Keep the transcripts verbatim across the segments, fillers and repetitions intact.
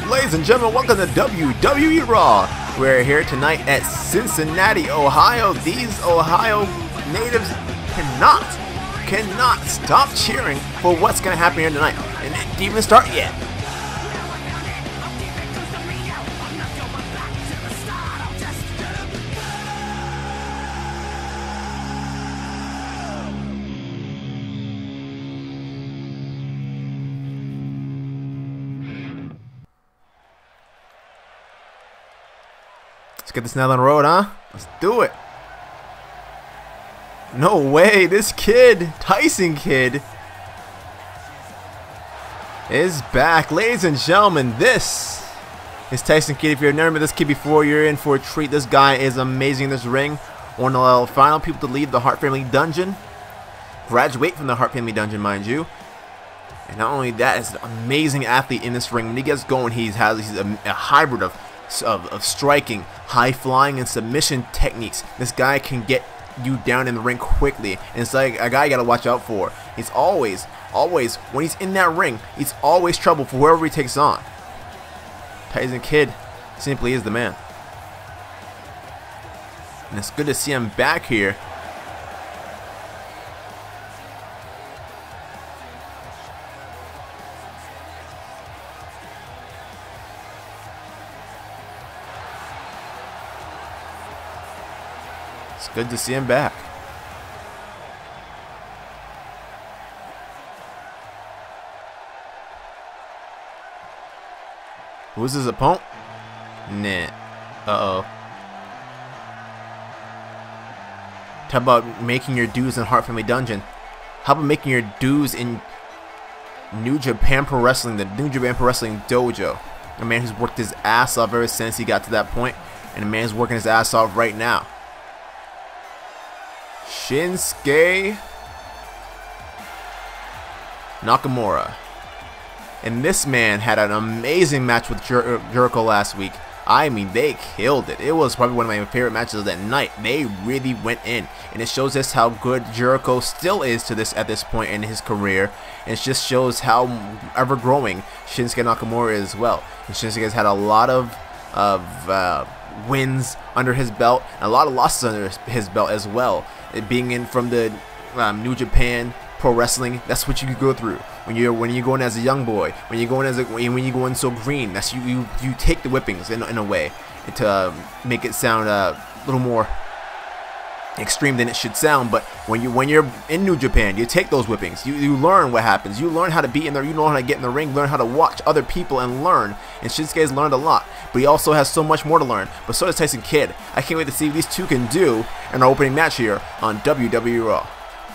ladies and gentlemen, welcome to W W E Raw. We're here tonight at Cincinnati, Ohio. These Ohio natives cannot, cannot stop cheering for what's going to happen here tonight. And it didn't even start yet. Let's get this now on the road, huh? Let's do it. No way, this kid, Tyson Kidd, is back. Ladies and gentlemen, this is Tyson Kidd. If you've never met this kid before, you're in for a treat. This guy is amazing in this ring. One of the final people to leave the Hart Family Dungeon. Graduate from the Hart Family Dungeon, mind you. And not only that, he's an amazing athlete in this ring. When he gets going, he has he's a, a hybrid of Of, of striking, high flying, and submission techniques. This guy can get you down in the ring quickly, and it's like a guy you gotta watch out for. He's always, always, when he's in that ring, he's always trouble for whoever he takes on. Tyson Kidd simply is the man. And it's good to see him back here. It's good to see him back. Who's his opponent? Nah. Uh-oh. Talk about making your dues in Hart Family Dungeon. How about making your dues in New Japan Pro Wrestling, the New Japan Pro Wrestling Dojo? A man who's worked his ass off ever since he got to that point, and a man who's working his ass off right now. Shinsuke Nakamura. And this man had an amazing match with Jer Jericho last week. I mean, they killed it. It was probably one of my favorite matches of that night. They really went in, and it shows us how good Jericho still is to this at this point in his career. And it just shows how ever growing Shinsuke Nakamura is as well. And Shinsuke has had a lot of of uh, wins under his belt, and a lot of losses under his belt as well. It being in from the um, New Japan Pro Wrestling, that's what you go through when you're when you're going as a young boy, when you're going as a when you go in so green. That's you you, you take the whippings in, in a way to uh, make it sound uh, a little more extreme than it should sound. But when you when you're in New Japan, you take those whippings. You you learn what happens. You learn how to be in there. You learn how to get in the ring. Learn how to watch other people and learn. And Shinsuke has learned a lot, but he also has so much more to learn. But so does Tyson Kidd. I can't wait to see what these two can do in our opening match here on W W E Raw.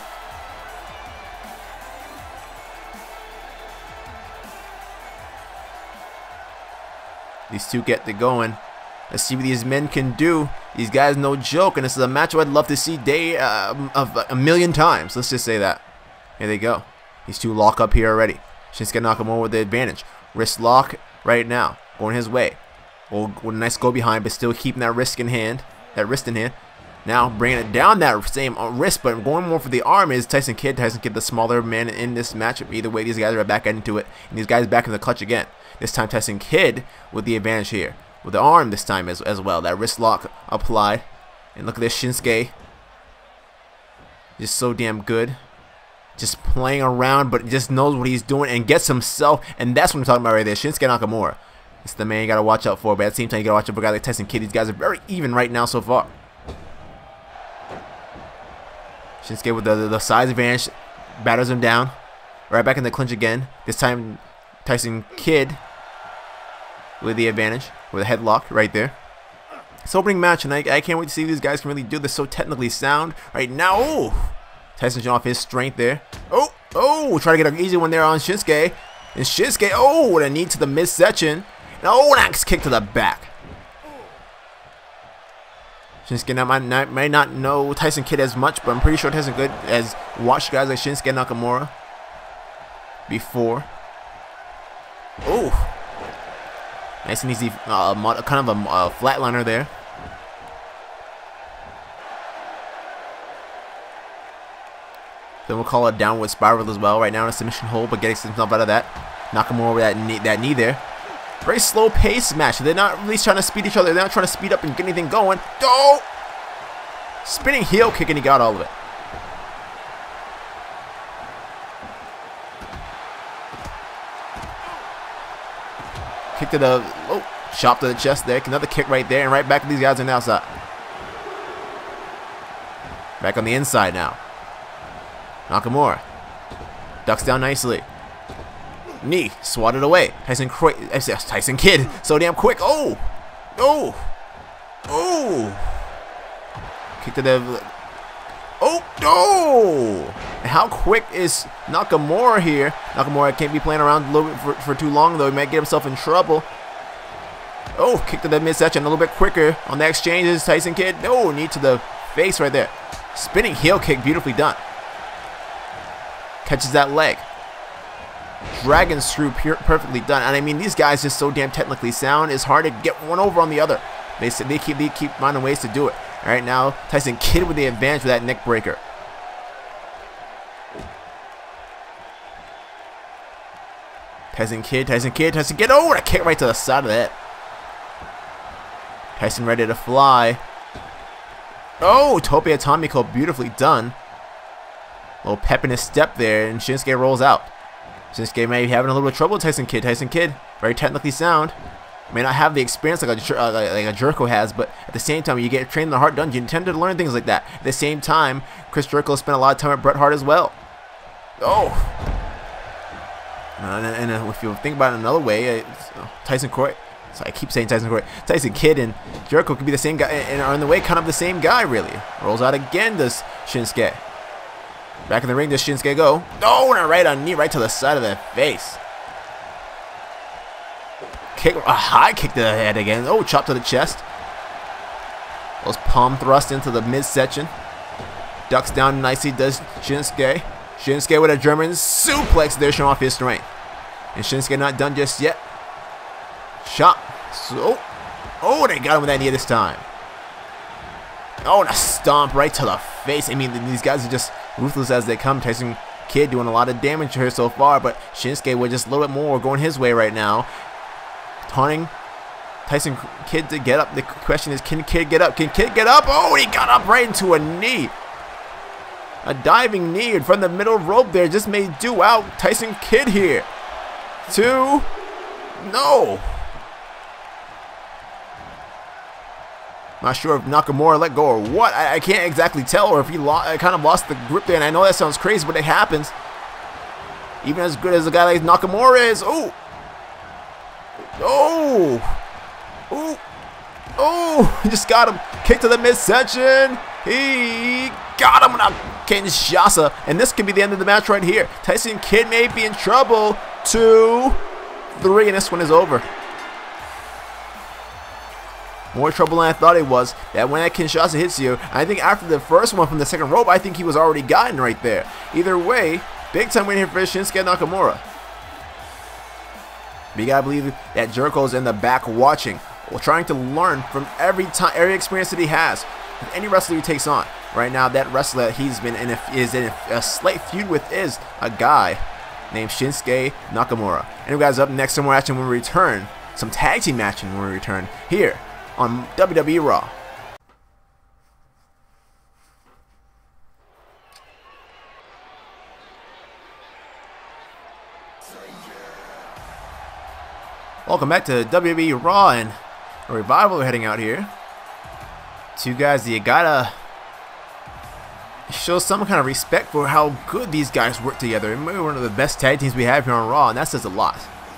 These two get to going. Let's see what these men can do. These guys no joke, and this is a match I'd love to see day uh, of a million times. Let's just say that. Here they go. These two lock up here already. Shinsuke Nakamura with the advantage. Wrist lock right now, going his way. Well, with a nice go behind, but still keeping that wrist in hand. That wrist in hand. Now bringing it down that same wrist, but going more for the arm is Tyson Kidd. Tyson Kidd, the smaller man in this matchup. Either way, these guys are back into it, and these guys back in the clutch again. This time, Tyson Kidd with the advantage here. With the arm this time as, as well. That wrist lock applied. And look at this Shinsuke. Just so damn good. Just playing around, but just knows what he's doing and gets himself. And that's what I'm talking about right there. Shinsuke Nakamura. It's the man you got to watch out for. But at the same time, you got to watch out for a guy like Tyson Kidd. These guys are very even right now so far. Shinsuke with the, the, the size advantage. Batters him down. Right back in the clinch again. This time, Tyson Kidd with the advantage. With a headlock right there. It's opening match, and I, I can't wait to see if these guys can really do this so technically sound right now. Oh, Tyson showing off his strength there. Oh, oh, try to get an easy one there on Shinsuke. And Shinsuke, oh, with a knee to the midsection. And oh, an axe kick to the back. Shinsuke now might not, might not know Tyson Kidd as much, but I'm pretty sure Tyson Kidd has watched guys like Shinsuke Nakamura before. Oh. Nice and easy, uh, kind of a uh, flatliner there. Then we'll call it a downward spiral as well. Right now in a submission hold, but getting himself out of that. Nakamura with that knee, that knee there. Very slow pace match. They're not really trying to speed each other. They're not trying to speed up and get anything going. Oh! Spinning heel kick, and he got all of it. Kick to the, oh, chop to the chest there. Another kick right there, and right back to these guys on the outside. Back on the inside now. Nakamura ducks down nicely. Knee swatted away. Tyson Croy, Tyson Kidd, so damn quick. Oh, oh, oh. Kick to the. Oh no! And how quick is Nakamura here? Nakamura can't be playing around a little bit for, for too long though. He might get himself in trouble. Oh, kick to the midsection a little bit quicker on the exchanges. Tyson Kidd. No, knee to the face right there. Spinning heel kick, beautifully done. Catches that leg. Dragon screw, pure, perfectly done. And I mean, these guys just so damn technically sound. It's hard to get one over on the other. They they keep they keep finding ways to do it. All right, now Tyson Kidd with the advantage with that neck breaker. Tyson Kidd, Tyson Kidd, Tyson Kidd. Oh, and a kick right to the side of that. Tyson ready to fly. Oh, Tope Atomiko, beautifully done. A little pep in his step there, and Shinsuke rolls out. Shinsuke may be having a little bit of trouble with Tyson Kidd. Tyson Kidd, very technically sound. May not have the experience like a, uh, like a Jericho has, but at the same time, you get trained in the Hart Dungeon, you tend to learn things like that. At the same time, Chris Jericho spent a lot of time at Bret Hart as well. Oh. Uh, and, and if you think about it another way, uh, Tyson Croy, sorry, I keep saying Tyson Croy, Tyson Kidd and Jericho could be the same guy, and are in the way kind of the same guy, really. Rolls out again, does Shinsuke. Back in the ring, does Shinsuke go? Oh, and a right on knee right to the side of the face. Kick, a high kick to the head again. Oh, chop to the chest. Those palm thrust into the midsection. Ducks down nicely, does Shinsuke. Shinsuke with a German suplex there, showing off his strength. And Shinsuke not done just yet. Shot. So, oh, they got him with that knee this time. Oh, and a stomp right to the face. I mean, these guys are just ruthless as they come. Tyson Kidd doing a lot of damage here so far, but Shinsuke with just a little bit more going his way right now. Taunting Tyson Kidd to get up. The question is, can Kidd get up? Can Kidd get up? Oh, he got up right into a knee. A diving knee in front of the middle rope there just may do out Tyson Kidd here. Two. No. Not sure if Nakamura let go or what. I, I can't exactly tell, or if he I kind of lost the grip there. And I know that sounds crazy, but it happens. Even as good as a guy like Nakamura is. Oh. Oh. Oh. Oh. He just got him. Kick to the midsection. He got him with a Kinshasa. And this could be the end of the match right here. Tyson Kidd may be in trouble. Two. Three. And this one is over. More trouble than I thought it was. That when that Kinshasa hits you, I think after the first one from the second rope, I think he was already gotten right there. Either way, big time win here for Shinsuke Nakamura. But you gotta believe that Jericho's in the back watching, or trying to learn from every time, every experience that he has, with any wrestler he takes on. Right now, that wrestler that he's been in a, is in a, a slight feud with is a guy named Shinsuke Nakamura. And guys, up next, some more action when we return, some tag team action when we return here on W W E Raw. Welcome back to W W E Raw, and a Revival are heading out here. Two guys that you gotta show some kind of respect for how good these guys work together. Maybe one of the best tag teams we have here on Raw, and that says a lot.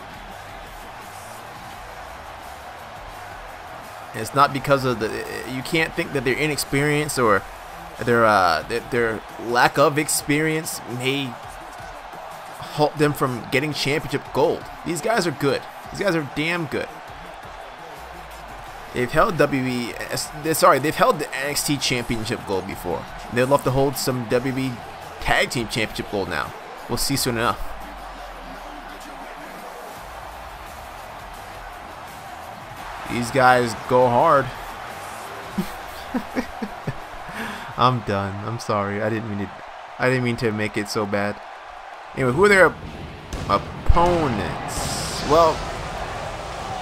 It's not because of the, you can't think that they're inexperienced or their uh, their lack of experience may halt them from getting championship gold. These guys are good. These guys are damn good. They've held W W E, sorry, they've held the N X T championship gold before. They'd love to hold some W W E tag team championship gold now. We'll see soon enough. These guys go hard. I'm done. I'm sorry. I didn't mean to. I didn't mean to make it so bad. Anyway, who are their opponents? Well,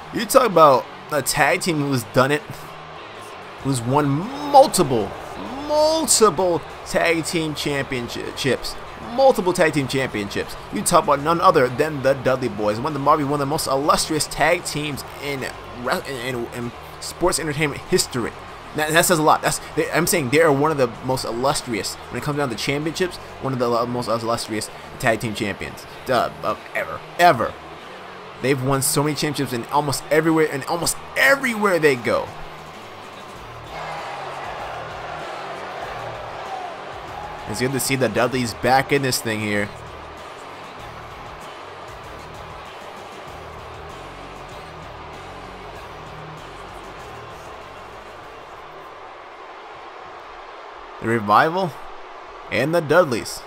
You talk about a tag team who's done it, who's won multiple, multiple tag team championships. Multiple tag team championships. You talk about none other than the Dudley Boys, one of the probably one of the most illustrious tag teams in in, in, in sports entertainment history. That, that says a lot. That's they, I'm saying they are one of the most illustrious when it comes down to championships. One of the most illustrious tag team champions uh, of ever, ever. They've won so many championships in almost everywhere, and almost everywhere they go. It's good to see the Dudleys back in this thing here. The Revival and the Dudleys.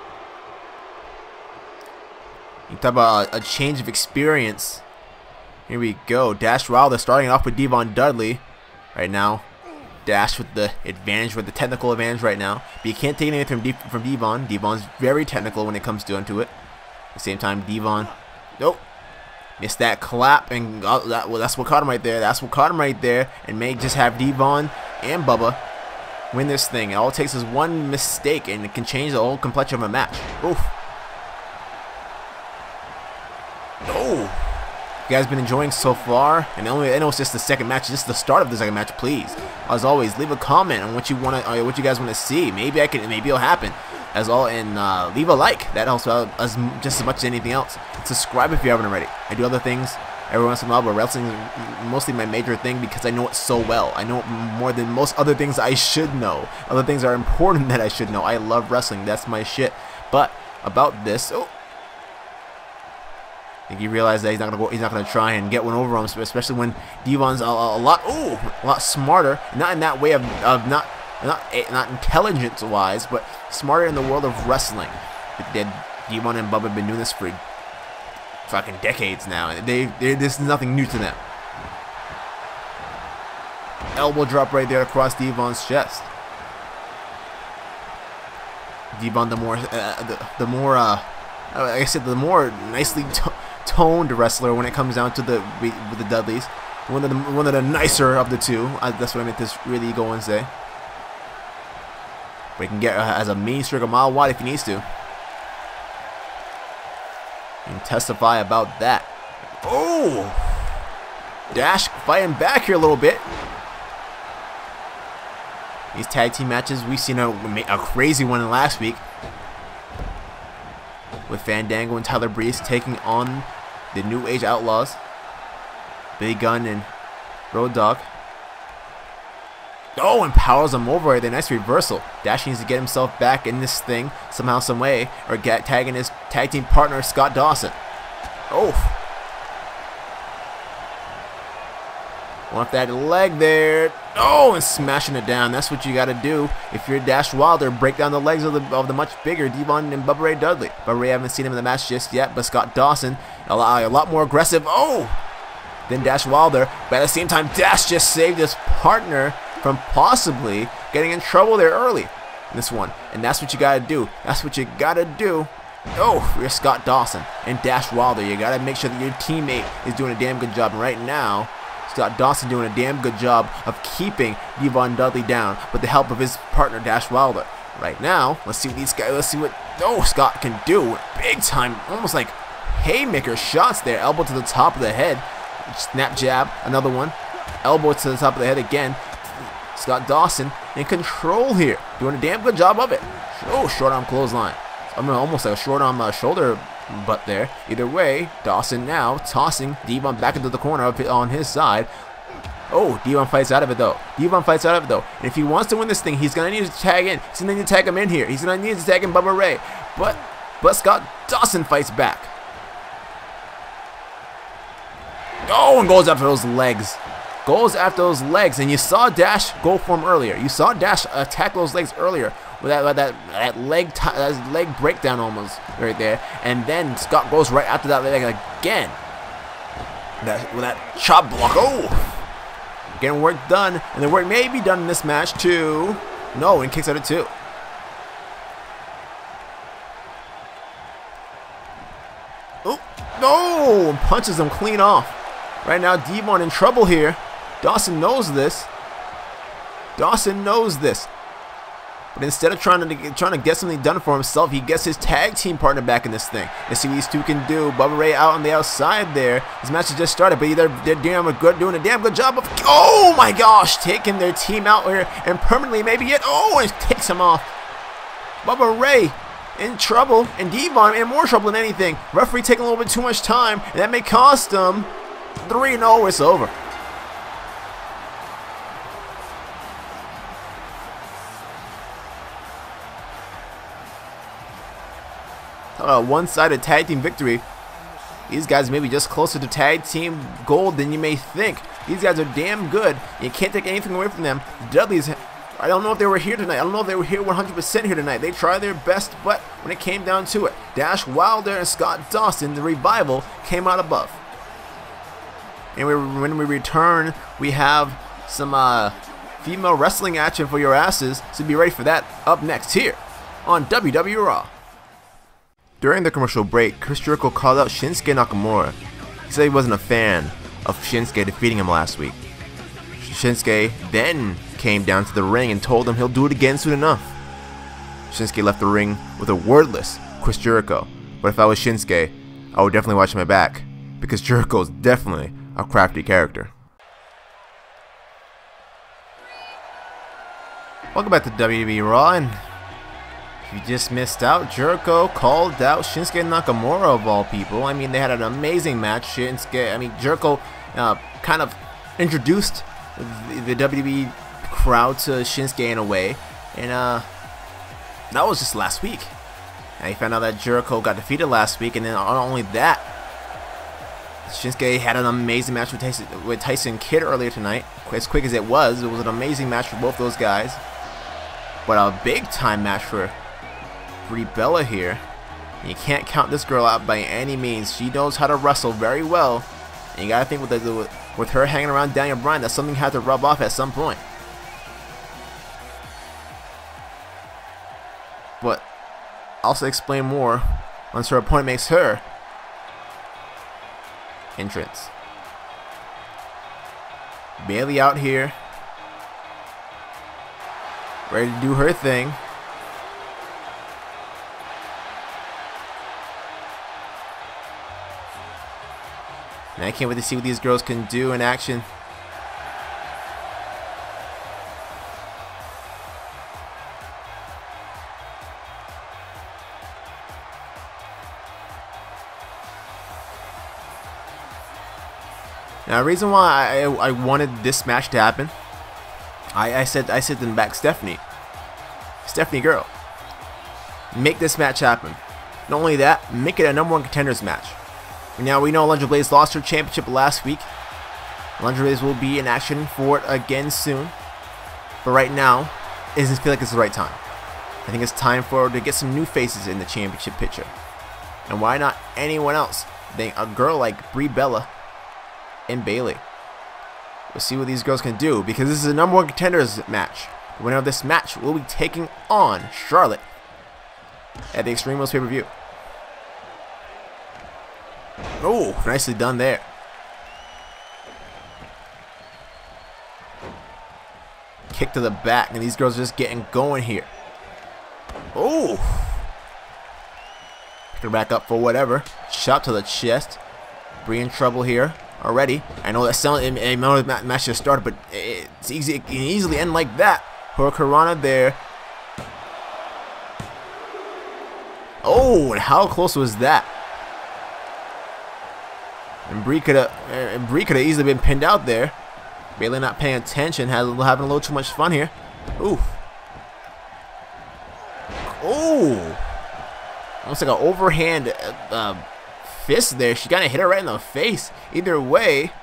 You talk about a, a change of experience. Here we go. Dash Wilder starting off with Devon Dudley right now. Dash with the advantage, with the technical advantage right now. But you can't take anything from, De from Devon. Devon's very technical when it comes down to it. At the same time, Devon, nope, missed that clap, and uh, that, well, that's what caught him right there. That's what caught him right there, and may just have Devon and Bubba win this thing. All it takes is one mistake, and it can change the whole complexion of a match. Oof. Oh. You guys been enjoying so far, and only I know it's just the second match, just the start of the second match. Please, as always, leave a comment on what you want to, what you guys want to see. Maybe I can, maybe it'll happen. As all, and uh, leave a like. That helps out as just as much as anything else. Subscribe if you haven't already. I do other things every once in a while, but wrestling is mostly my major thing because I know it so well. I know it more than most other things I should know. Other things are important that I should know. I love wrestling. That's my shit. But about this, oh. I think he realized that he's not gonna go. He's not gonna try and get one over him, especially when Devon's a, a lot, ooh, a lot smarter. Not in that way of, of not, not, not intelligence-wise, but smarter in the world of wrestling. Devon and Bubba have been doing this for fucking decades now. They, they, this is nothing new to them. Elbow drop right there across Devon's chest. Devon, the more, uh, the, the more, uh, like I said, the more nicely toned wrestler when it comes down to the with the Dudleys. One of the one of the nicer of the two. Uh, that's what I meant to really go and say. But he can get uh, as a mean streak a mile wide if he needs to. And testify about that. Oh, Dash fighting back here a little bit. These tag team matches, we've seen a, a crazy one last week with Fandango and Tyler Breeze taking on the New Age Outlaws, Big Gun and Road Dogg. Oh, and powers him over with a nice reversal. Dash needs to get himself back in this thing somehow, some way, or get tagging his tag team partner Scott Dawson. Oh, want that leg there. Oh, and smashing it down. That's what you got to do if you're Dash Wilder. Break down the legs of the of the much bigger Devon and Bubba Ray Dudley. Bubba Ray, haven't seen him in the match just yet, but Scott Dawson a lot, a lot more aggressive. Oh, than Dash Wilder. But at the same time, Dash just saved his partner from possibly getting in trouble there early in this one. And that's what you got to do. That's what you got to do. Oh, you're Scott Dawson and Dash Wilder. You got to make sure that your teammate is doing a damn good job. And right now, Scott Dawson doing a damn good job of keeping Devon Dudley down with the help of his partner Dash Wilder. Right now, let's see what these guys, let's see what, oh, Scott can do. Big time, almost like haymaker shots there. Elbow to the top of the head. Snap jab, another one. Elbow to the top of the head again. Scott Dawson in control here. Doing a damn good job of it. Oh, short arm clothesline. I mean, almost like a short arm uh, shoulder butt there. Either way, Dawson now tossing Devon back into the corner on his side. Oh, Devon fights out of it though. Devon fights out of it though. And if he wants to win this thing, he's gonna need to tag in. He's gonna need to tag him in here. He's gonna need to tag in Bubba Ray. But but Scott Dawson fights back. Oh, and goes after those legs. Goes after those legs. And you saw Dash go for him earlier. You saw Dash attack those legs earlier. With that, with that, that leg, that leg breakdown almost right there, and then Scott goes right after that leg again. That with that chop block, oh, getting work done, and the work may be done in this match too. No, and kicks out at two. Oh, no, and punches him clean off. Right now, Devon in trouble here. Dawson knows this. Dawson knows this. But instead of trying to trying to get something done for himself, he gets his tag team partner back in this thing. Let's see what these two can do. Bubba Ray out on the outside there. This match has just started, but they're, they're damn good, doing a damn good job of, oh my gosh, taking their team out here and permanently maybe it, oh, and takes him off. Bubba Ray in trouble, and Devon in more trouble than anything. Referee taking a little bit too much time, and that may cost them three and oh, it's over. A one-sided tag team victory. These guys may be just closer to tag team gold than you may think. These guys are damn good. You can't take anything away from them. The Dudleys, I don't know if they were here tonight. I don't know if they were here one hundred percent here tonight. They tried their best, but when it came down to it, Dash Wilder and Scott Dawson, the Revival, came out above. And we, when we return, we have some uh, female wrestling action for your asses. So be ready for that up next here on W W Raw. During the commercial break, Chris Jericho called out Shinsuke Nakamura. He said he wasn't a fan of Shinsuke defeating him last week. Shinsuke then came down to the ring and told him he'll do it again soon enough. Shinsuke left the ring with a wordless Chris Jericho. But if I was Shinsuke, I would definitely watch my back, because Jericho is definitely a crafty character. Welcome back to W W E Raw, and if you just missed out, Jericho called out Shinsuke Nakamura of all people. I mean, they had an amazing match. Shinsuke, I mean, Jericho uh, kind of introduced the, the W W E crowd to Shinsuke in a way, and uh, that was just last week. And he found out that Jericho got defeated last week, and then not only that, Shinsuke had an amazing match with Tyson, with Tyson Kidd earlier tonight. As quick as it was, it was an amazing match for both those guys. But a big time match for Brie Bella here. You can't count this girl out by any means. She knows how to wrestle very well. And you gotta think with, the, with her hanging around Daniel Bryan, that something had to rub off at some point. But I'll also explain more once her opponent makes her entrance. Bayley out here, ready to do her thing. And I can't wait to see what these girls can do in action. Now, the reason why I, I wanted this match to happen, I, I said I said to them back, Stephanie, Stephanie girl, make this match happen. Not only that, make it a number one contenders match. Now, we know Alundra Blaze lost her championship last week. Alundra Blaze will be in action for it again soon. But right now, it doesn't feel like it's the right time. I think it's time for her to get some new faces in the championship picture. And why not anyone else than a girl like Brie Bella and Bayley? We'll see what these girls can do, because this is a number one contenders match. The winner of this match will be taking on Charlotte at the Extreme Rules pay-per-view. Oh, nicely done there. Kick to the back, and these girls are just getting going here. Oh, pick her back up for whatever. Shot to the chest. Brie in trouble here already. I know that sound. I know the match just started, but it's easy. It can easily end like that. Hurricanrana there. Oh, and how close was that? And Brie could have, uh, Brie could have easily been pinned out there. Bayley not paying attention, has, having a little too much fun here. Ooh. Oh. Almost like an overhand uh, fist there. She kind of hit her right in the face. Either way,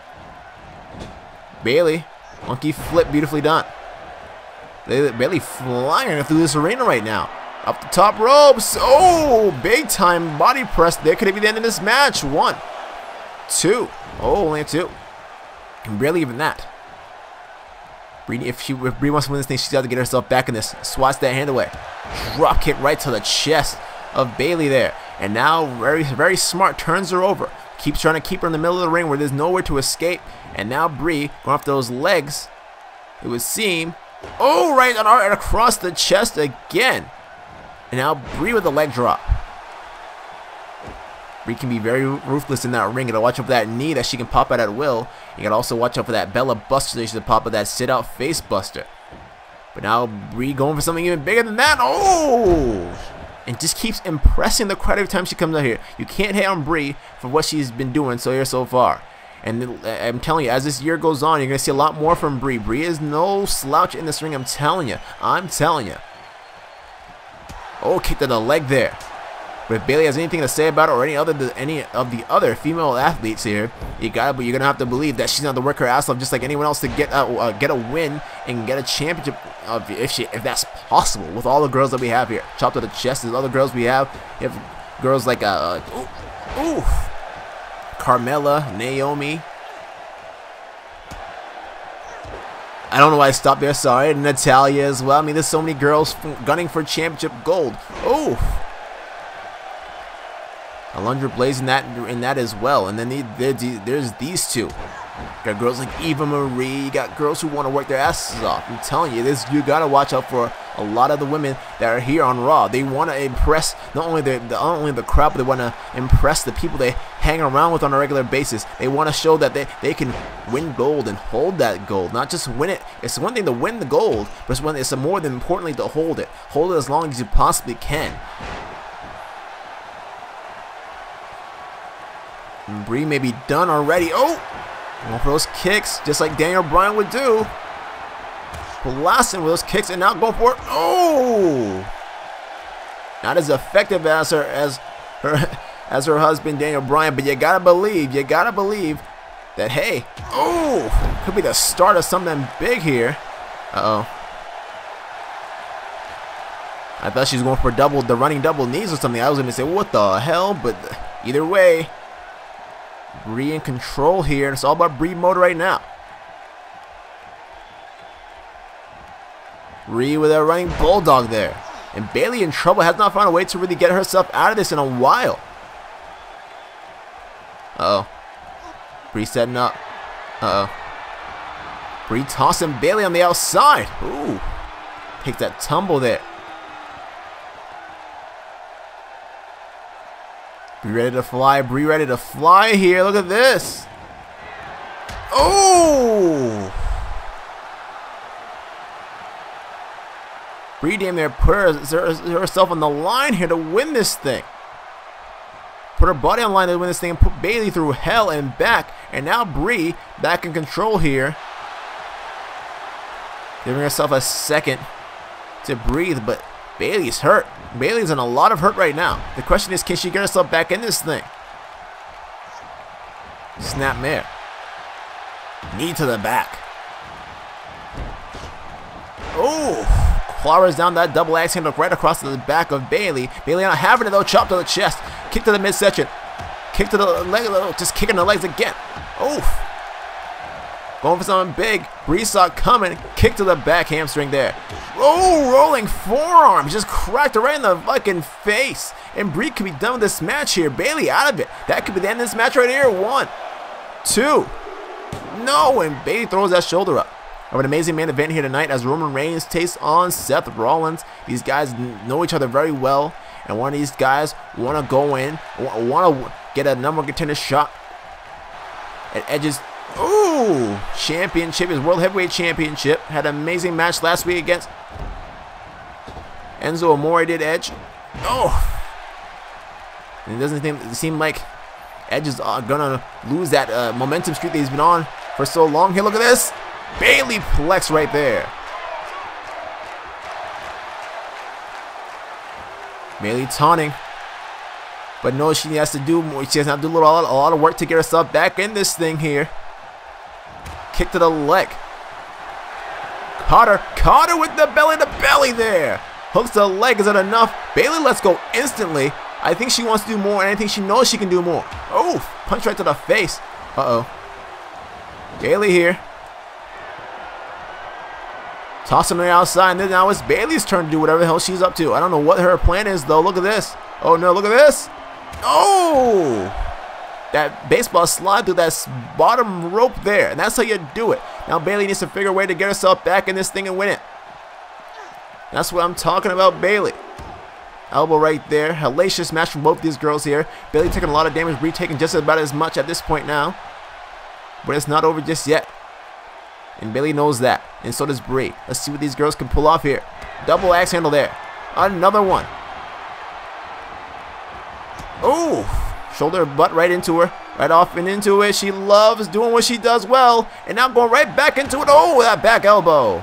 Bayley, monkey flip, beautifully done. Bayley flying through this arena right now. Up the top ropes. Oh, big time body press. There could be the end of this match. One. Two. Oh, only a two. And barely even that. Brie, if she if Brie wants to win this thing, she's got to get herself back in this. Swats that hand away. Drop kick right to the chest of Bayley there. And now, very, very smart, turns her over. Keeps trying to keep her in the middle of the ring where there's nowhere to escape. And now Brie going off those legs. It would seem. Oh, right, right across the chest again. And now Brie with the leg drop. Brie can be very ruthless in that ring. You gotta watch out for that knee that she can pop out at will. You gotta also watch out for that Bella Buster that she can pop out, that sit out face buster. But now Brie going for something even bigger than that. Oh! And just keeps impressing the crowd every time she comes out here. You can't hate on Brie for what she's been doing so here so far. And I'm telling you, as this year goes on, you're gonna see a lot more from Brie. Brie is no slouch in this ring. I'm telling you. I'm telling you. Oh, kick to the leg there. But if Bayley has anything to say about it, or any other any of the other female athletes here, you gotta you're gonna have to believe that she's gonna have to work her ass off just like anyone else to get a, uh, get a win and get a championship, uh, if she if that's possible with all the girls that we have here. Chop to the chest. There's other girls we have. You have girls like uh, ooh, ooh, Carmella, Naomi. I don't know why I stopped there. Sorry, Natalia as well. I mean, there's so many girls gunning for championship gold. Oh. Alundra Blaze in that in that as well, and then the, the, there's these two. You got girls like Eva Marie. You got girls who want to work their asses off. I'm telling you, this you gotta watch out for a lot of the women that are here on Raw. They want to impress not only the, the not only the crowd, but they want to impress the people they hang around with on a regular basis. They want to show that they they can win gold and hold that gold, not just win it. It's one thing to win the gold, but it's one. It's more than importantly to hold it. Hold it as long as you possibly can. And Brie may be done already. Oh! Going for those kicks, just like Daniel Bryan would do. Blasting with those kicks and now going for it. Oh! Not as effective as her as her as her husband Daniel Bryan, but you gotta believe, you gotta believe that hey, oh, could be the start of something big here. Uh oh. I thought she was going for double the running double knees or something. I was gonna say what the hell, but either way. Brie in control here. It's all about Brie mode right now. Brie with a running bulldog there. And Bayley in trouble. Has not found a way to really get herself out of this in a while. Uh-oh. Brie setting up. Uh-oh. Brie tossing Bayley on the outside. Ooh. Take that tumble there. Brie ready to fly. Brie ready to fly here. Look at this. Oh! Brie damn near put her, herself on the line here to win this thing. Put her body on the line to win this thing and put Bayley through hell and back. And now Brie back in control here. Giving herself a second to breathe, but Bayley's hurt. Bayley's in a lot of hurt right now. The question is, can she get herself back in this thing? Snapmare. Knee to the back. Oh! Clawers down that double axe handle right across to the back of Bayley. Bayley not having it though. Chop to the chest. Kick to the midsection. Kick to the leg. Just kicking the legs again. Oof. Going for something big. Brie saw it coming. Kick to the back hamstring there. Oh, rolling forearm. Just cracked her right in the fucking face. And Brie could be done with this match here. Bayley out of it. That could be the end of this match right here. One, two. No, and Bayley throws that shoulder up. I have an amazing main event here tonight as Roman Reigns takes on Seth Rollins. These guys know each other very well. And one of these guys want to go in. Want to get a number one contender shot at Edge's Ooh, championship, his World Heavyweight Championship. Had an amazing match last week against Enzo Amore, did Edge. Oh, and it doesn't seem, seem like Edge is uh, gonna lose that uh, momentum streak that he's been on for so long. Here, look at this. Bayley Plex right there. Bayley taunting. But no, she has to do more. She has to do a, little, a lot of work to get herself back in this thing here. Kick to the leg. Caught her. Caught her with the belly to belly there. Hooks to the leg. Is that enough? Bayley lets go instantly. I think she wants to do more, and I think she knows she can do more. Oh, punch right to the face. Uh-oh. Bayley here. Toss him to the outside, and then now it's Bayley's turn to do whatever the hell she's up to. I don't know what her plan is, though. Look at this. Oh, no, look at this. Oh! that baseball slide through that bottom rope there, and that's how you do it. Now Bayley needs to figure a way to get herself back in this thing and win it. That's what I'm talking about, Bayley. Elbow right there. Hellacious match from both these girls here. Bayley taking a lot of damage, Brie taking just about as much at this point now. But it's not over just yet. And Bayley knows that, and so does Brie. Let's see what these girls can pull off here. Double axe handle there. Another one. Ooh. Shoulder butt right into her. Right off and into it. She loves doing what she does well. And now going right back into it. Oh, that back elbow.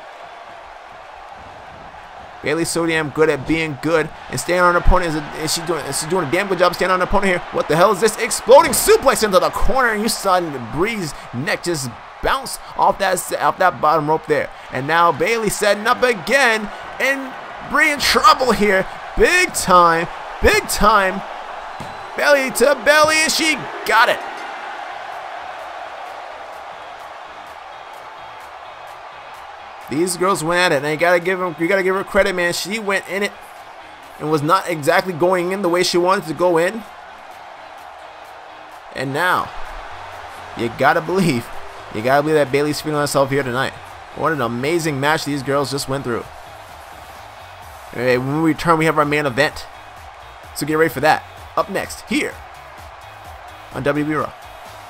Bayley's so damn good at being good and staying on her opponent. Is, a, is she doing? Is she doing a damn good job staying on her opponent here? What the hell is this? Exploding suplex into the corner, and you saw Brie's neck just bounce off that off that bottom rope there. And now Bayley setting up again, and Brie in trouble here, big time, big time. Belly to belly, and she got it. These girls went at it, and you gotta give them, you gotta give her credit, man. She went in it and was not exactly going in the way she wanted to go in. And now, you gotta believe, you gotta believe that Bayley's feeling herself here tonight. What an amazing match these girls just went through. Okay, when we return, we have our main event, so get ready for that. Up next, here on W W E Raw.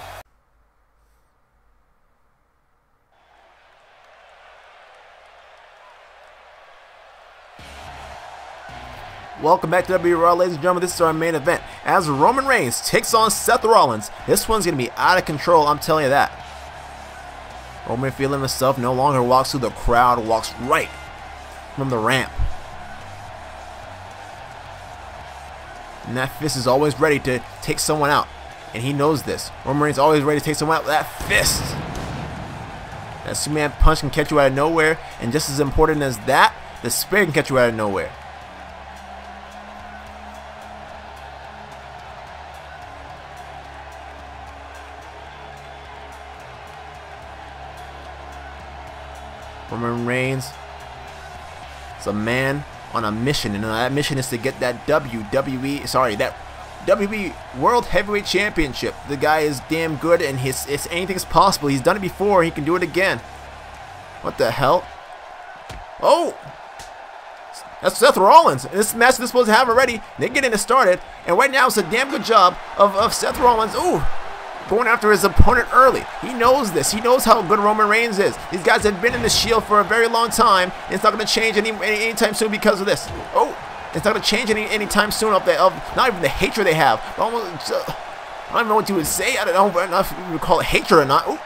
Welcome back to W W E Raw, ladies and gentlemen. This is our main event as Roman Reigns takes on Seth Rollins. This one's going to be out of control, I'm telling you that. Roman, feeling himself, no longer walks through the crowd, walks right from the ramp. And that fist is always ready to take someone out. And he knows this. Roman Reigns always ready to take someone out with that fist. That Superman punch can catch you out of nowhere. And just as important as that, the spear can catch you out of nowhere. Roman Reigns is a man on a mission, and that mission is to get that W W E, sorry, that W W E World Heavyweight Championship. The guy is damn good, and his, it's anything's possible. He's done it before. He can do it again. What the hell? Oh, that's Seth Rollins. This match they're supposed to have already. They're getting it started, and right now it's a damn good job of, of Seth Rollins. Ooh, going after his opponent early. He knows this. He knows how good Roman Reigns is. These guys have been in the Shield for a very long time, and it's not going to change any, any anytime soon because of this. Oh, it's not going to change any anytime soon of the of not even the hatred they have. Almost, uh, I don't know what you would say. I don't know, I don't know if you would call it hatred or not. Ooh.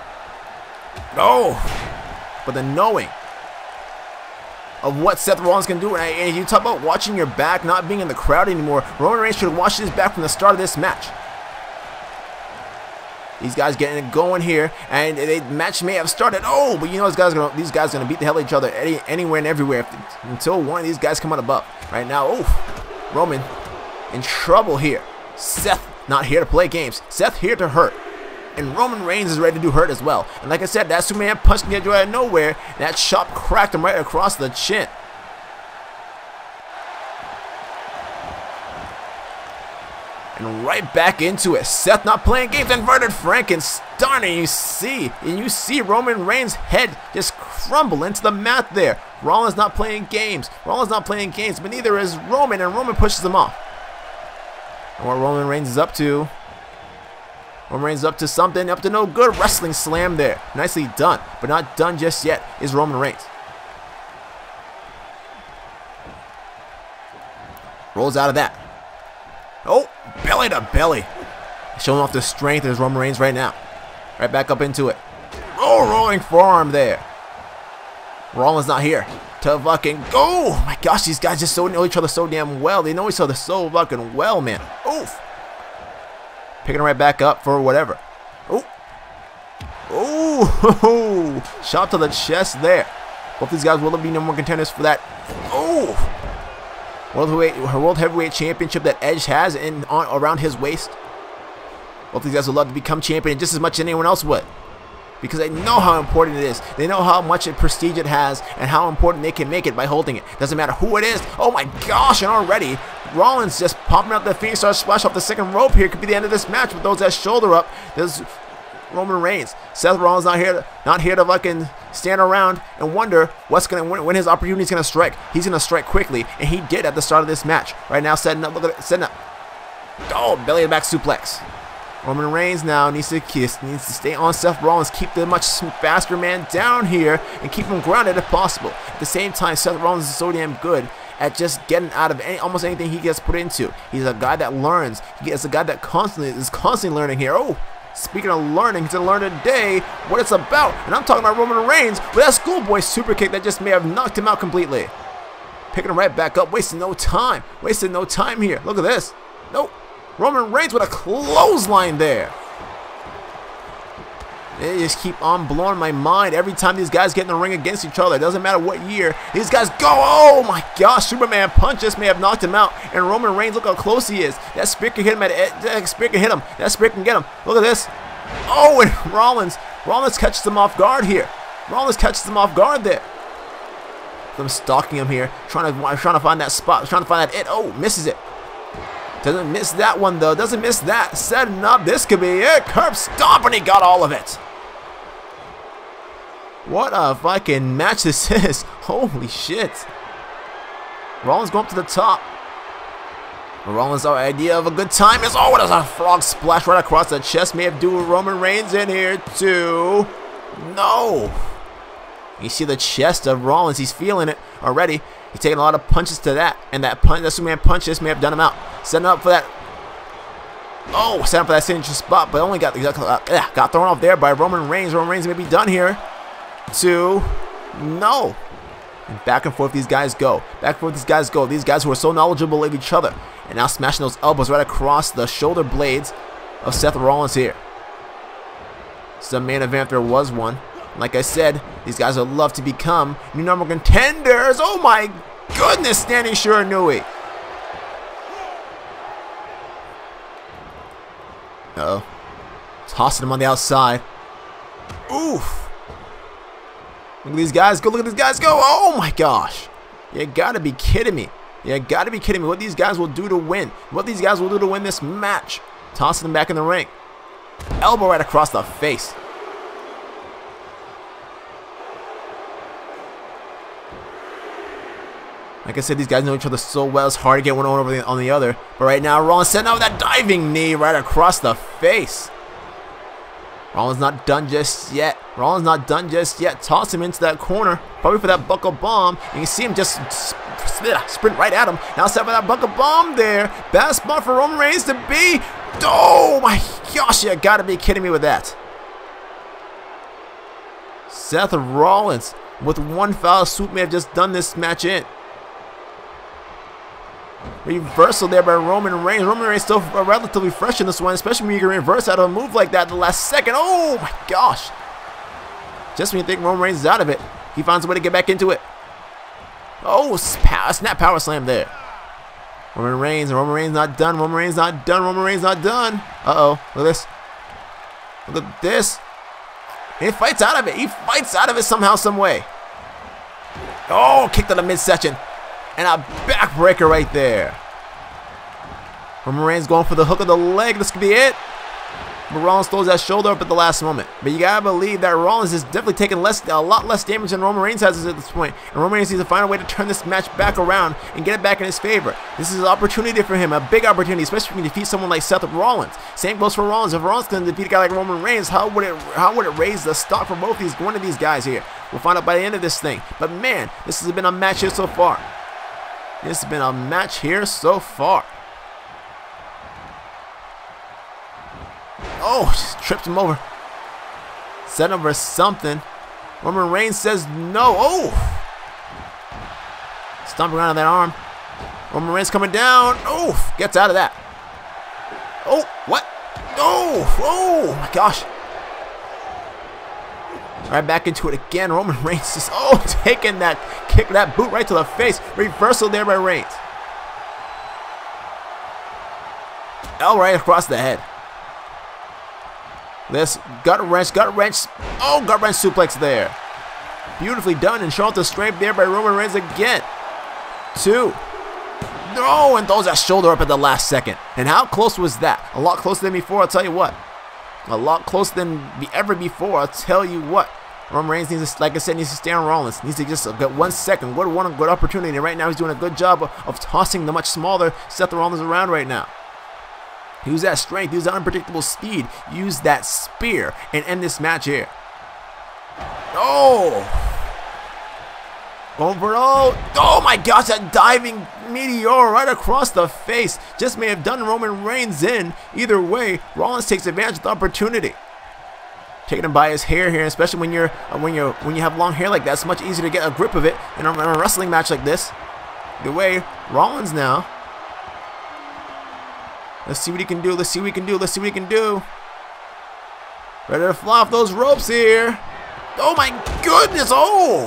No, but the knowing of what Seth Rollins can do, and, and you talk about watching your back, not being in the crowd anymore. Roman Reigns should have watched his back from the start of this match. These guys getting it going here, and the match may have started. Oh, but you know these guys are gonna these guys are gonna beat the hell out of each other any, anywhere and everywhere if, until one of these guys come out above. Right now, oh, Roman in trouble here. Seth not here to play games. Seth here to hurt, and Roman Reigns is ready to do hurt as well. And like I said, that Superman punch can get you out of nowhere. That chop cracked him right across the chin. And right back into it. Seth not playing games. Inverted Frankenstein. And you see, and you see Roman Reigns' head just crumble into the mat there. Rollins not playing games. Rollins not playing games, but neither is Roman, and Roman pushes him off. And what Roman Reigns is up to? Roman Reigns is up to something, up to no good. Wrestling slam there. Nicely done, but not done just yet is Roman Reigns. Rolls out of that. Oh, belly to belly. Showing off the strength of Roman Reigns right now. Right back up into it. Oh, rolling forearm there. Rollins not here to fucking go. Oh my gosh, these guys just so know each other so damn well. They know each other so fucking well, man. Oof. Picking it right back up for whatever. Oh. Oh. Shot to the chest there. Both these guys will be number one contenders for that. Oh. World Heavyweight, World Heavyweight Championship that Edge has in on around his waist. Both these guys would love to become champion just as much as anyone else would, because they know how important it is. They know how much prestige it has and how important they can make it by holding it. Doesn't matter who it is. Oh my gosh! And already Rollins just popping up the Phoenix Star Splash off the second rope here. Could be the end of this match with those that shoulder up. There's Roman Reigns. Seth Rollins not here to, not here to fucking stand around and wonder what's gonna when, when his opportunity is gonna strike. He's gonna strike quickly, and he did at the start of this match. Right now, setting up. Look at it, setting up. Oh, belly to back suplex. Roman Reigns now needs to kiss, needs to stay on Seth Rollins, keep the much faster man down here, and keep him grounded if possible. At the same time, Seth Rollins is so damn good at just getting out of any, almost anything he gets put into. He's a guy that learns. He is a guy that constantly is constantly learning here. Oh, speaking of learning, he's gonna learn today what it's about. And I'm talking about Roman Reigns with that schoolboy super kick that just may have knocked him out completely. Picking him right back up, wasting no time. Wasting no time here. Look at this. Nope. Roman Reigns with a clothesline there. They just keep on blowing my mind every time these guys get in the ring against each other. It doesn't matter what year. These guys go. Oh my gosh. Superman punch just may have knocked him out. And Roman Reigns, look how close he is. That spear can hit him. At, that spear can hit him. That spear can get him. Look at this. Oh, and Rollins. Rollins catches him off guard here. Rollins catches him off guard there. I'm stalking him here. Trying to, trying to find that spot. Trying to find that it. Oh, misses it. Doesn't miss that one though. Doesn't miss that. Setting up. This could be it. Curb stomp, and he got all of it. What a fucking match this is. Holy shit. Rollins going up to the top. Rollins' idea of a good time is, oh, there's a frog splash right across the chest. May have do Roman Reigns in here too. No. You see the chest of Rollins. He's feeling it already. He's taking a lot of punches to that. And that punch, that Superman punch just may have done him out. Setting up for that. Oh, setting up for that signature spot. But only got, got, uh, got thrown off there by Roman Reigns. Roman Reigns may be done here. Two. No. And back and forth these guys go. Back and forth these guys go. These guys who are so knowledgeable of each other. And now smashing those elbows right across the shoulder blades of Seth Rollins here. Some main event, there was one. Like I said, these guys would love to become new number one contenders. Oh my goodness, standing Shiranui. Uh-oh. Tossing him on the outside. Oof. Look at these guys go. Look at these guys go. Oh my gosh. You gotta be kidding me. You gotta be kidding me. What these guys will do to win. What these guys will do to win this match. Tossing them back in the ring. Elbow right across the face. Like I said, these guys know each other so well. It's hard to get one over the, on the other. But right now, Rollins setting out with that diving knee right across the face. Rollins not done just yet. Rollins not done just yet. Toss him into that corner. Probably for that buckle bomb. And you see him just sprint right at him. Now set for that buckle bomb there. Bad spot for Roman Reigns to be. Oh my gosh, you gotta be kidding me with that. Seth Rollins with one foul swoop may have just done this match in. Reversal there by Roman Reigns. Roman Reigns still relatively fresh in this one, especially when you can reverse out of a move like that in the last second. Oh my gosh. Just when you think Roman Reigns is out of it, he finds a way to get back into it. Oh, snap power slam there. Roman Reigns, Roman Reigns not done. Roman Reigns not done. Roman Reigns not done. Uh-oh. Look at this. Look at this. He fights out of it. He fights out of it somehow, some way. Oh, kick to the midsection. And a backbreaker right there. Roman Reigns going for the hook of the leg. This could be it. But Rollins throws that shoulder up at the last moment. But you gotta believe that Rollins is definitely taking less, a lot less damage than Roman Reigns has at this point. And Roman Reigns needs to find a way to turn this match back around and get it back in his favor. This is an opportunity for him, a big opportunity, especially if he can defeat someone like Seth Rollins. Same goes for Rollins. If Rollins can defeat a guy like Roman Reigns, how would it, how would it raise the stock for both these, one of these guys here? We'll find out by the end of this thing. But man, this has been a match here so far. This has been a match here so far. Oh, just tripped him over. Set him for something. Roman Reigns says no. Oh! Stomping around on that arm. Roman Reigns coming down. Oh! Gets out of that. Oh! What? Oh! Oh! My gosh. Right back into it again. Roman Reigns just, oh, taking that kick, that boot right to the face. Reversal there by Reigns. L right across the head. This gut wrench, gut wrench. Oh, gut wrench suplex there. Beautifully done and shown the strength there by Roman Reigns again. Two. No, and throws that shoulder up at the last second. And how close was that? A lot closer than before, I'll tell you what. A lot closer than ever before, I'll tell you what. Roman Reigns needs to, like I said, needs to stay on Rollins. Needs to just get one second. What one good opportunity. And right now he's doing a good job of, of tossing the much smaller Seth Rollins around right now. Use that strength, use that unpredictable speed, use that spear, and end this match here. Oh! Going for oh! Oh my gosh, that diving meteor right across the face just may have done Roman Reigns in. Either way, Rollins takes advantage of the opportunity. Taking him by his hair here, especially when you're uh, when you're when you have long hair like that, it's much easier to get a grip of it in a, in a wrestling match like this. Either way, Rollins now. Let's see what he can do. Let's see what he can do. Let's see what he can do. Ready to fly off those ropes here. Oh my goodness. Oh.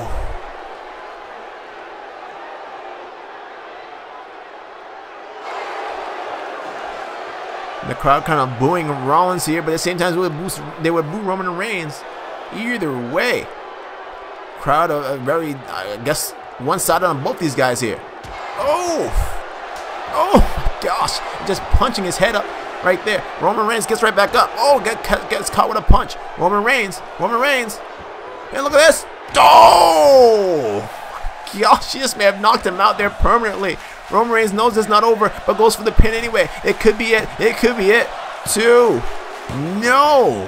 The crowd kind of booing Rollins here, but at the same time they would, boost, they would boo Roman Reigns. Either way. Crowd are very, I guess, one-sided on both these guys here. Oh. Oh. Gosh, just punching his head up right there. Roman Reigns gets right back up. Oh, get, gets caught with a punch. Roman Reigns, Roman Reigns. And look at this. Oh, gosh, she just may have knocked him out there permanently. Roman Reigns knows it's not over, but goes for the pin anyway. It could be it. It could be it. Two. No.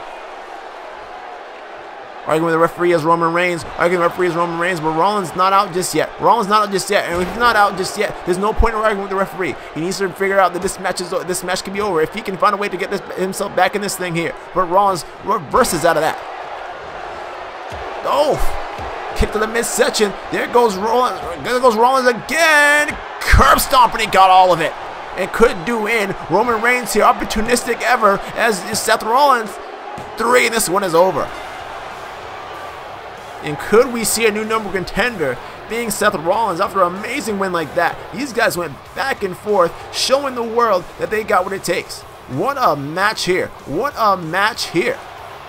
Arguing with the referee as Roman Reigns. Arguing with the referee as Roman Reigns, but Rollins not out just yet. Rollins not out just yet. And if he's not out just yet, there's no point in arguing with the referee. He needs to figure out that this match is this match can be over if he can find a way to get this, himself back in this thing here. But Rollins reverses out of that. Oh, kick to the midsection. There goes Rollins. There goes Rollins again. Curb stomp, and he got all of it. And couldn't do in. Roman Reigns here, opportunistic ever as is Seth Rollins. Three, and this one is over. And could we see a new number contender being Seth Rollins after an amazing win like that? These guys went back and forth, showing the world that they got what it takes. What a match here. What a match here.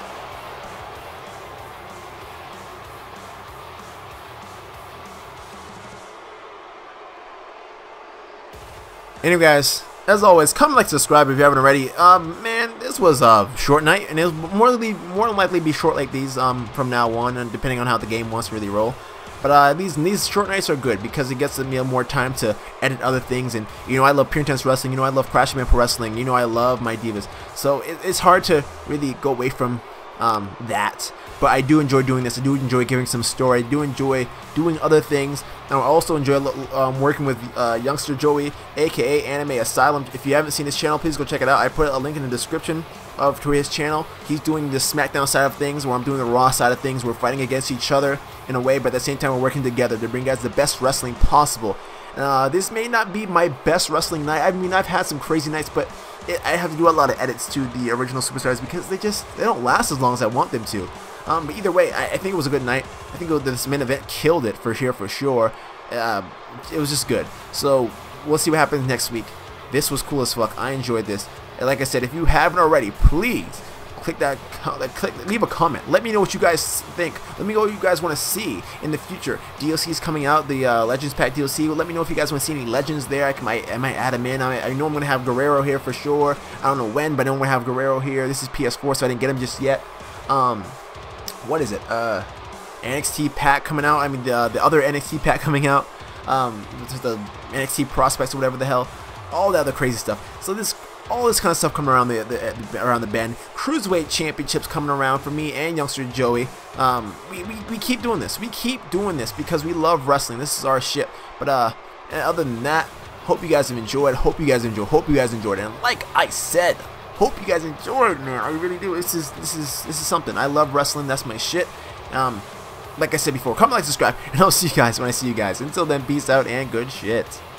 Anyway, guys, as always, comment, like, subscribe if you haven't already. Um, man, this was a short night, and it'll more than more than likely be short like these um from now on, and depending on how the game wants to really roll. But uh, these these short nights are good because it gets me more time to edit other things, and you know I love Pure Intense Wrestling. You know I love Crash Man Pro Wrestling. You know I love my divas. So it, it's hard to really go away from um that. But I do enjoy doing this. I do enjoy giving some story. I do enjoy doing other things. And I also enjoy um, working with uh, Youngster Joey, aka Anime Asylum. If you haven't seen his channel, please go check it out. I put a link in the description of to his channel. He's doing the SmackDown side of things, where I'm doing the Raw side of things. We're fighting against each other in a way, but at the same time we're working together to bring you guys the best wrestling possible. Uh, this may not be my best wrestling night. I mean, I've had some crazy nights, but it, I have to do a lot of edits to the original Superstars because they just they don't last as long as I want them to. Um, but either way, I, I think it was a good night. I think it was, this main event killed it for sure, for sure. Uh, it was just good. So we'll see what happens next week. This was cool as fuck. I enjoyed this. And like I said, if you haven't already, please click that, click, leave a comment. Let me know what you guys think. Let me know what you guys want to see in the future. D L C is coming out, the uh, Legends Pack D L C. Let me know if you guys want to see any Legends there. I, can, I, I might add them in. I, I know I'm going to have Guerrero here for sure. I don't know when, but I know I'm going to have Guerrero here. This is P S four, so I didn't get him just yet. Um... What is it? Uh, N X T pack coming out. I mean, the, the other N X T pack coming out. Um, the N X T prospects or whatever the hell. All the other crazy stuff. So this, all this kind of stuff coming around the, the around the bend. Cruiserweight championships coming around for me and Youngster Joey. Um, we, we we keep doing this. We keep doing this because we love wrestling. This is our shit. But uh, other than that, hope you guys have enjoyed. Hope you guys enjoy. Hope you guys enjoyed. And like I said, hope you guys enjoyed, man. I really do. This is this is this is something. I love wrestling. That's my shit. Um, like I said before, comment, like, subscribe, and I'll see you guys when I see you guys. Until then, peace out and good shit.